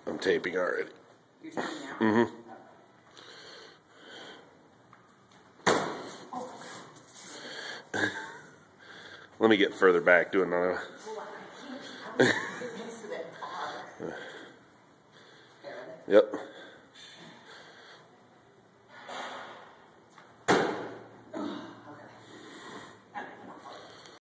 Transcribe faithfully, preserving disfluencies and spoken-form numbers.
I'm taping already. You're taping now? Mm-hmm. Let me get further back, do another. Yep.